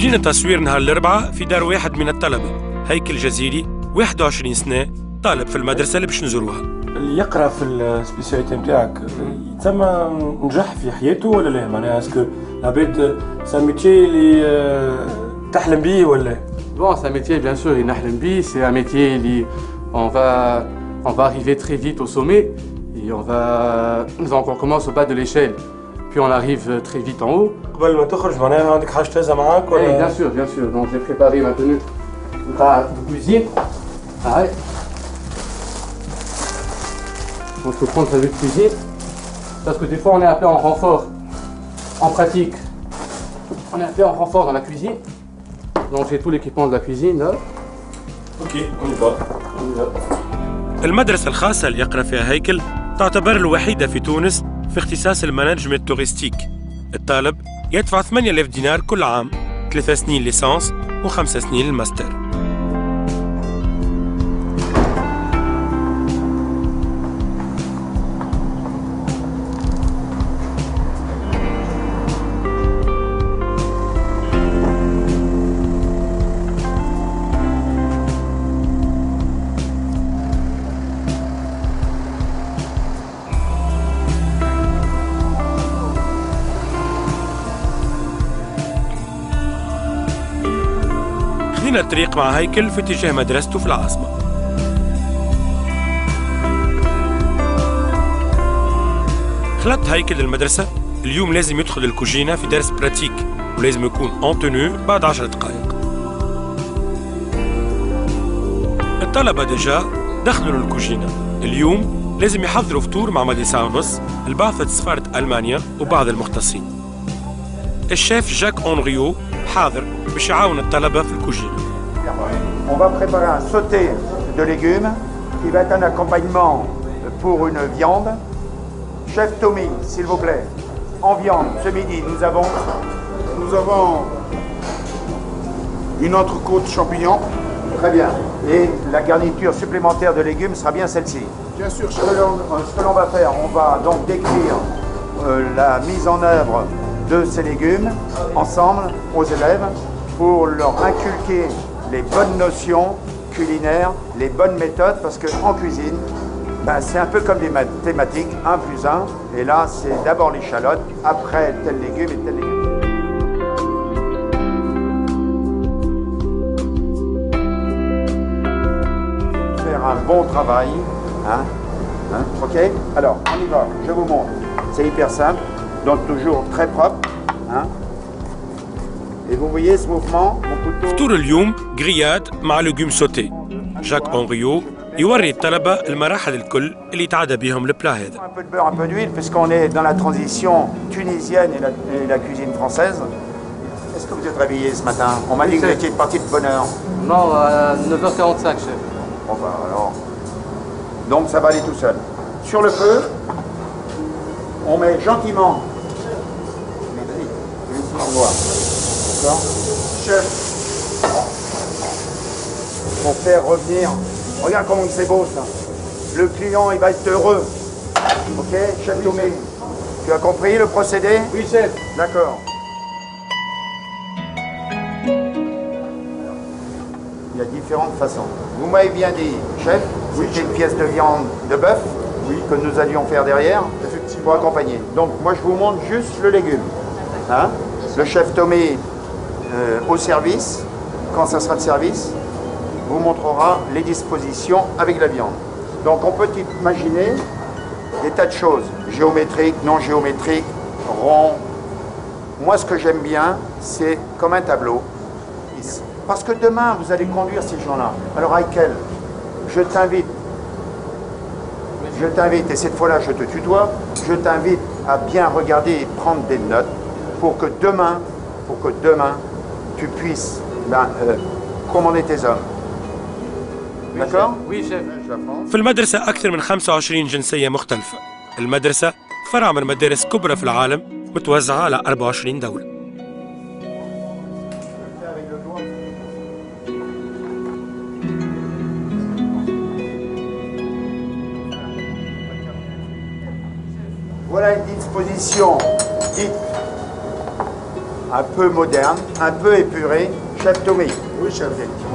جينا تصوير نهار الأربعاء في دار واحد من الطلبة، هيكل جزيري 21 سنة، طالب في المدرسة اللي باش نزوروها. اللي يقرا في السبيسياليتي نتاعك يتسمى نجح في حياته ولا لا؟ معناها اسكو العباد سان ميتيي اللي تحلم بيه ولا؟ Bon, c'est un métier bien sûr, c'est un métier on va arriver très vite au sommet et on commence au bas de l'échelle, puis on arrive très vite en haut. قبل ما تخرج معناها عندك حاجة تهزها معاك ولا؟ Oui, bien sûr. Donc j'ai préparé ma tenue de cuisine. Arrête. Donc il faut prendre sa tenue de cuisine parce que des fois on est appelé en renfort, en pratique. On est appelé en renfort dans la cuisine. Donc j'ai tout l'équipement de la cuisine là. Ok, on y va. المدرسة الخاصة اللي يقرأ فيها هيكل تعتبر الوحيدة في تونس في اختصاص المانجمنت تورستيك. الطالب يدفع 8000 دينار كل عام، 3 سنين ليسانس و5 سنين الماستر. خذينا الطريق مع هيكل في اتجاه مدرسته في العاصمة. خلط هيكل المدرسة اليوم لازم يدخل الكوجينة في درس براتيك ولازم يكون اون تونو بعد 10 دقائق. الطلبة ديجا دخلوا للكوجينة، اليوم لازم يحضروا فطور مع مدى ساعة ونص لبعثة سفارة ألمانيا وبعض المختصين. الشيف جاك أونريو حاضر باش يعاون الطلبة في الكوجينة. On va préparer un sauté de légumes qui va être un accompagnement pour une viande. Chef Tommy, s'il vous plaît, en viande, ce midi, nous avons une entrecôte champignon. Très bien. Et la garniture supplémentaire de légumes sera bien celle-ci. Bien sûr, chef. Ce que l'on va faire, on va donc décrire la mise en œuvre de ces légumes ensemble aux élèves pour leur inculquer les bonnes notions culinaires, les bonnes méthodes, parce qu'en cuisine, c'est un peu comme des mathématiques, 1 plus 1, et là c'est d'abord l'échalote, après tel légume et tel légume. Faire un bon travail, ok? Alors, on y va, je vous montre, c'est hyper simple, donc toujours très propre, Et vous voyez ce mouvement, mon couteau. فطور اليوم غرياد مع لوجوم سوتي. جاك أونريو يوري الطلبة المراحل الكل اللي تعدى بهم البلا هذا. Un peu de beurre, un peu d'huile, puisqu'on est dans la transition tunisienne et la cuisine française. Est-ce que vous êtes réveillé ce matin? On m'a dit que vous étiez parti de bonne heure. Non, à 9h45, chef. Bon bah alors. Donc ça va aller tout seul. Sur le feu, on met gentiment. On voit. D'accord? Chef. Pour faire revenir. Regarde comment c'est beau ça. Le client il va être heureux. Ok, chef Tomé. Tu as compris le procédé? Oui, chef. D'accord. Il y a différentes façons. Vous m'avez bien dit, chef, c'était une pièce de viande de bœuf que nous allions faire derrière pour accompagner. Donc moi je vous montre juste le légume. Le chef Tomé au service, quand ça sera de service, vous montrera les dispositions avec la viande. Donc on peut imaginer des tas de choses, géométriques, non géométriques, ronds. Moi ce que j'aime bien, c'est comme un tableau. Parce que demain vous allez conduire ces gens-là. Alors Heikel, je t'invite, et cette fois-là je te tutoie, je t'invite à bien regarder et prendre des notes pour que demain, tu puisses commander tes hommes. D'accord? Oui, chef. في المدرسة أكثر من 25 جنسية مختلفة. المدرسة فرع من مدارس كبرى في العالم متوزعة على 24 دولة. Voilà une disposition dite un peu moderne, un peu épuré. Chef Tommy. Oui, chef.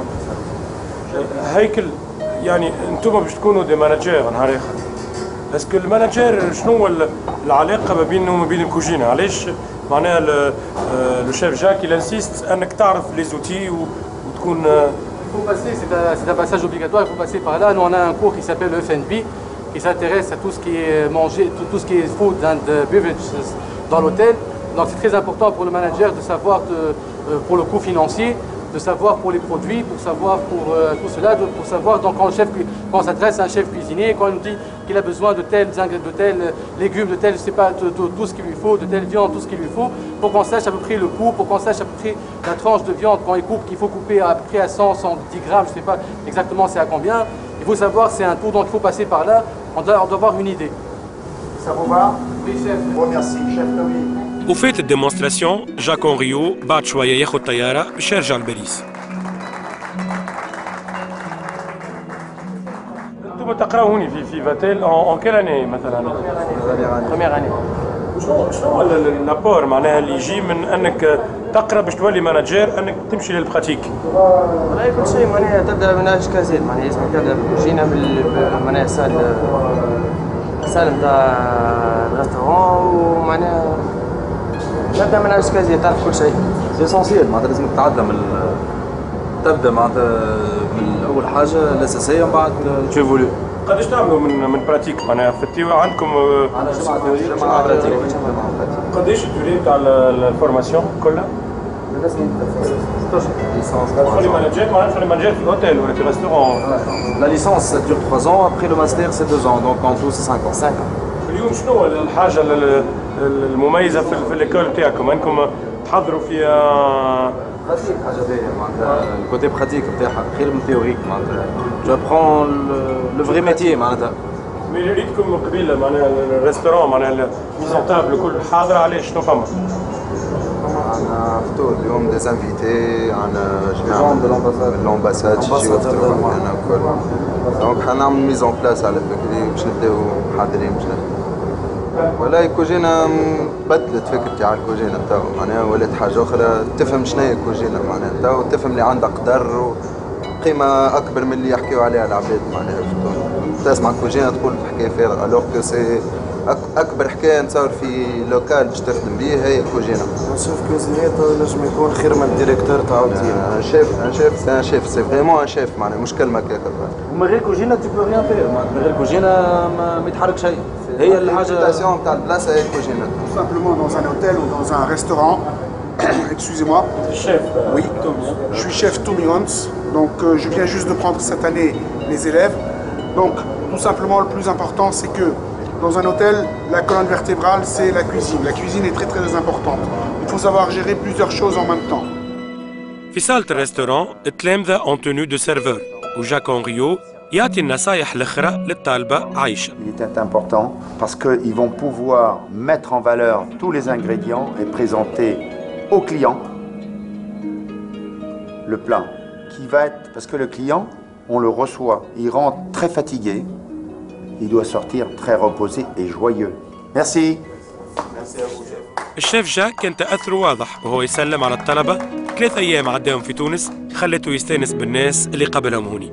هيكل يعني انتم باش تكونوا دي ماناجير نهار اخر. اسكو الماناجير شنو هو العلاقه ما بينه وما بين الكوجينه؟ علاش معناها لو شيف جاك il insiste انك تعرف لي زوتي وتكون Il faut passer, c'est un passage obligatoire, il faut passer par là. Nous, on a un cours qui s'appelle le FNB, qui s'intéresse à tout ce qui est mangé, tout ce qui est food and beverages dans l'hôtel. Donc c'est très important pour le manager de savoir pour le coût financier, de savoir pour les produits, pour savoir pour tout cela, pour savoir donc quand on s'adresse à un chef cuisinier, quand il nous dit qu'il a besoin de tels légumes, de tels, je sais pas, tout ce qu'il lui faut, de telle viande, tout ce qu'il lui faut, pour qu'on sache à peu près le coût, pour qu'on sache à peu près la tranche de viande quand il coupe, qu'il faut couper à peu près à 100, 110 grammes, je sais pas exactement c'est à combien. Il faut savoir, c'est un tour, donc il faut passer par là, on doit avoir une idée. Ça vous va? Oui, chef. Bon, merci, chef Tommy. وفات الديمونستراسيون جاك اونريو بعد شويه ياخذ طياره باش يرجع لباريس. انتم تقراو هوني في فاتيل اون كيل اني مثلا؟ Première année. شنو هو الابور معناها اللي يجي من انك تقرا باش تولي ماناجير انك تمشي للبراتيك؟ والله كل شيء معناها تبدا من اش كازيت معناها لازم تبدا بالكوجينه معناها سال نتاع الريستورون ومعناها تبدا من اش كازيت تعرف كل شيء. سي اسونسيال معناتها لازمك تتعلم تبدا معناتها من اول حاجه الاساسيه ومن بعد تيفولي. قداش تعملوا من براتيك معناها فتيو عندكم؟ انا جماعه براتيك. قداش الدوري تاع الفورماسيون كلها؟ تولي ماناجير معناها تولي ماناجير في الاوتيل ولا في الريستورون؟ La licence ça dure 3 ans, après le master c'est 2 ans, donc en tout c'est 5 ans. 5 ans. اليوم شنو هو الحاجه المميزه في الايكول تاعكم؟ انكم تحضروا فيها براتيك حاجه باهيه معناتها الكوتي براتيك نتاعها خير من تيوريك معناتها جو برون لو فري ميتيي معناتها. مي ريتكم قبيله معناها الريستورون معناها الميزون تابل كل حاضره علاش شنو فما؟ عندنا فطور اليوم دي انفيتي، عندنا جماعة من الامباساد يجيو يفطروا معنا الكل. دونك حنعمل ميزون بلاس على بكري باش نبداو حاضرين باش نخدموا. ولا الكوجينة بدلت فكرتي على الكوجينة تو معناها ولات حاجة أخرى، تفهم شنو هي الكوجينة معناها تو تفهم اللي عندها قدر وقيمة أكبر من اللي يحكيو عليها العباد معناها في تونس. تسمع الكوجينة تقول حكاية فارغة، ألوغ كو سي أكبر حكاية نتصور في لوكال باش تخدم بيه هي الكوجينة. نشوف كوزينير نجم يكون خير من الديريكتور تاع اوتيل. ان شيف سي فريمون ان شيف معناها مش كلمة كيكا. ومن غير كوجينة tu peux rien faire معناتها من غير كوجينة ما يتحرك شيء. هي الحاجة تاع البلاصة هي الكوجينة. Tout simplement dans un hôtel ou dans un restaurant. Excusez-moi. Chef. Oui, je suis chef Tommy Hans. Donc je viens juste de prendre cette année les élèves. Donc tout simplement le plus important c'est que dans un hôtel, la colonne vertébrale c'est la cuisine. La cuisine est très très importante. Il faut savoir gérer plusieurs choses en même temps. في صالة الريستوران التلامذة اون تونو دو سيرفور وجاك اونريو يعطي النصايح الأخرى للطالبة عايشة. Il est important parce qu'ils vont pouvoir mettre en valeur tous les ingrédients et présenter au client le plat qui va être... Parce que le client, on le reçoit, il rentre très fatigué, il doit sortir très reposé et joyeux. Merci. Merci à vous, chef. الشيف جاك كان تأثره واضح وهو يسلم على الطلبة. 3 أيام عداهم في تونس خلته يستانس بالناس اللي قبلهم هوني.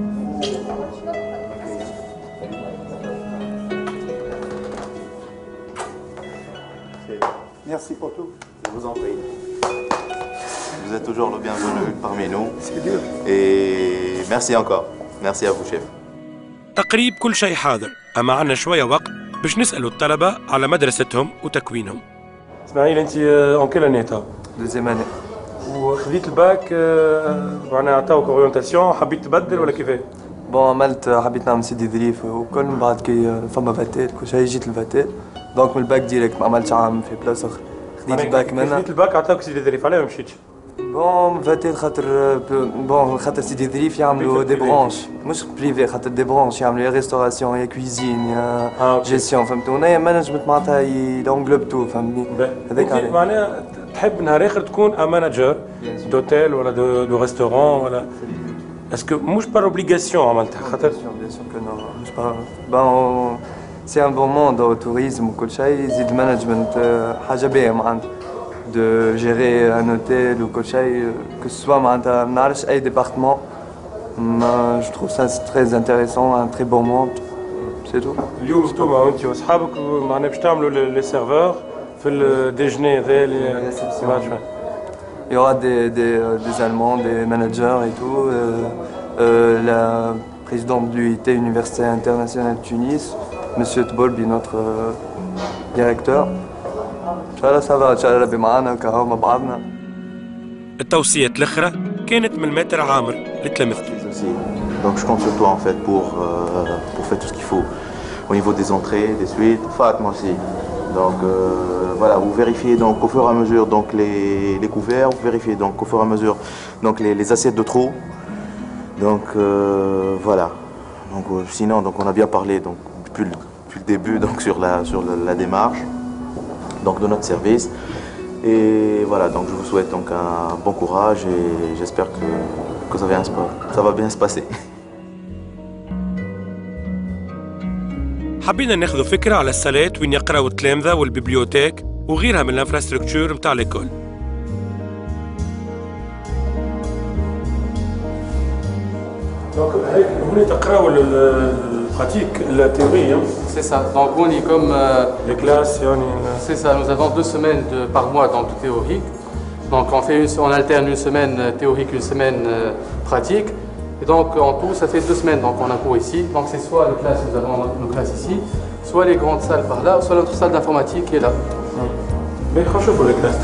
Merci pour tout. Je vous en prie. Vous êtes toujours le bienvenu parmi nous. C'est dur. Et merci encore. Merci à vous, chef. تقريب كل شيء حاضر، أما عنا شوية وقت باش نسألوا الطلبة على مدرستهم وتكوينهم. اسماعيل انت اون كيل اني تو؟ دوزيام اني. وخذيت الباك معناها عطاوك اورينتاسيون حبيت تبدل ولا كيفاه؟ بون عملت حبيت نعمل سيدي ظريف وكل من بعد كي فما فاتيل كل شيء جيت الفاتيل دونك من الباك ديريكت ما عملتش عام في بلاصه اخرى خديت الباك منها. خذيت الباك عطاوك سيدي ظريف علاه ما مشيتش؟ بون فاتيل خاطر سيدي ظريف يعملوا دي برونش مش بريفي خاطر دي برونش يعملوا يا ريستوراسيون يا كويزين يا جيستيون فهمتوا هنايا مانجمنت معناتها يلونجلوب تو فهمتني هذاك عليه. معناها تحب نهار اخر تكون ان مانجر دوتيل ولا دو ريستورون ولا اسكو مش بار اوبليغاسيون عملتها خاطر بيان سور كو نو مش بون سي ان بون موند او توريزم وكل شيء يزيد مانجمنت حاجه باهيه معناتها de gérer un hôtel ou que ce soit un département. Je trouve ça très intéressant, un très bon monde. C'est tout. اليوم انتوما وانت واصحابك معناها باش تعملوا لي سيرفور في الديجني هذا اللي Il y aura des Allemands, des managers et tout. La présidente de l'UIT, Université internationale de Tunis, Monsieur Tbolbi, notre directeur. Inch'Allah ça va, Inch'Allah ربي معانا وكهو مع بعضنا. التوصيات الأخرى كانت من الماتر عامر لتلامذته. Donc je compte sur toi en fait pour faire tout ce qu'il faut au niveau des entrées, des suites, Fatma aussi. Donc voilà, vous vérifiez donc au fur et à mesure donc les couverts, vous vérifiez donc au fur et à mesure donc les assiettes de trop. Donc voilà. Donc sinon donc on a bien parlé donc depuis le début donc sur la démarche donc de notre service. Et voilà, donc je vous souhaite donc un bon courage et j'espère que ça va bien se passer. حبينا ناخذ فكرة على الصالات وين يقراو التلامذة والبيبليوتيك وغيرها من الانفراستركتور متاع ليكول. دونك هنا تقراو البراتيك التhéorie. C'est ça. Donc on est comme les classes. C'est ça. Nous avons 2 semaines par mois dans le théorique. Donc on alterne une semaine théorique, une semaine pratique. Et donc en tout, ça fait 2 semaines. Donc on a cours ici. Donc c'est soit les classes, nous avons nos classes ici, soit les grandes salles par là, soit notre salle d'informatique qui est là. Mais franchement pour les classes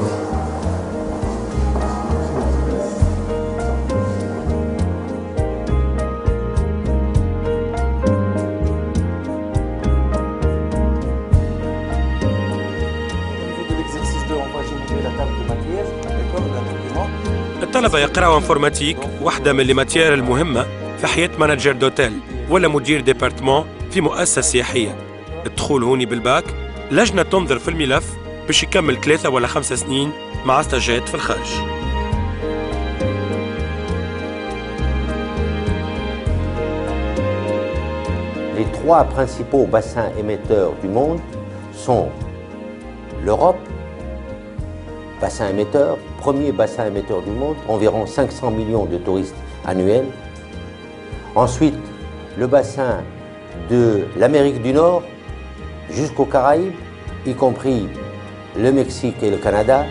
الطلبة يقراوا انفورماتيك، واحدة من الماتير المهمة في حياة مانجر دوتيل ولا مدير ديبارتمون في مؤسسة سياحية. الدخول هوني بالباك، لجنة تنظر في الملف باش يكمل 3 ولا 5 سنين مع ستاجات في الخارج. Les 3 principaux bassins émetteurs du monde sont l'Europe, bassin émetteur, premier bassin émetteur du monde, environ 500 millions de touristes annuels. Ensuite, le bassin de l'Amérique du Nord jusqu'aux Caraïbes, y compris le Mexique et le Canada.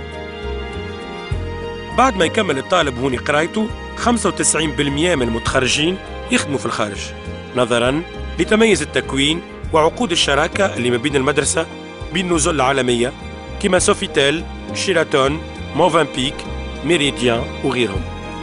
بعد ما يكمل الطالب هوني قرايته 95% من المتخرجين يخدموا في الخارج، نظراً لتميز التكوين وعقود الشراكة اللي ما بين المدرسة بين نزل العالمية كما سوفيتيل، شيراتون، موفنبيك، ميريديان وغيرهم.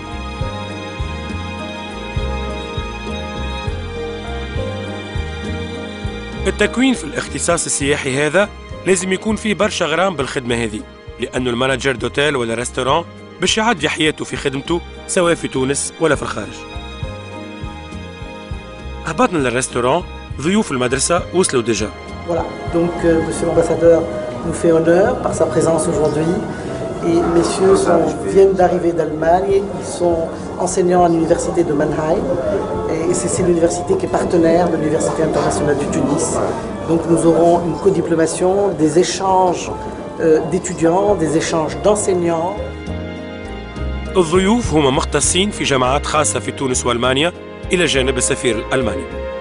التكوين في الاختصاص السياحي هذا لازم يكون فيه برشا غرام بالخدمة هذه، لأنه المانجر دوتيل ولا ريستوران باش يعدي حياته في خدمته سواء في تونس ولا في الخارج. هبطنا للريستوران، ضيوف المدرسة وصلوا ديجا. Voilà, donc monsieur l'ambassadeur nous fait honneur par sa présence aujourd'hui. Et messieurs viennent d'arriver d'Allemagne, ils sont enseignants à l'université de Mannheim. Et c'est l'université qui est partenaire de l'Université internationale du Tunis. Donc nous aurons une codiplomation, des échanges d'étudiants, des échanges d'enseignants. الضيوف هم مختصين في جامعات خاصة في تونس وألمانيا إلى جانب السفير الألماني.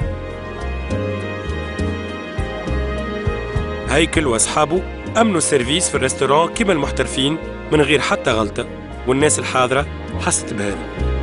هيكل وأصحابه أمنوا السيرفيس في الريستوران كما المحترفين من غير حتى غلطة، والناس الحاضرة حست بهذا.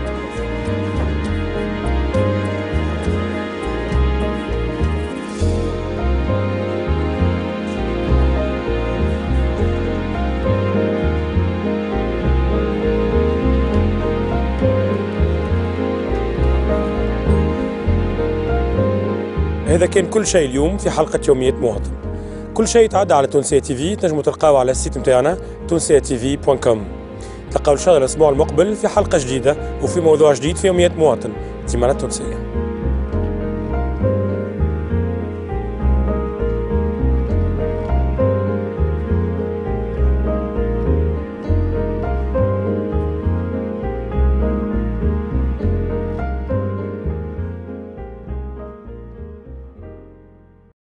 هذا كان كل شيء اليوم في حلقة يومية مواطن. كل شيء يتعدى على تونسية تي في، تنجموا تلقاوه على السيت نتاعنا tunsiatv.com. تلقاو إن شاء الله الأسبوع المقبل في حلقة جديدة وفي موضوع جديد في يومية مواطن. ديما التونسية.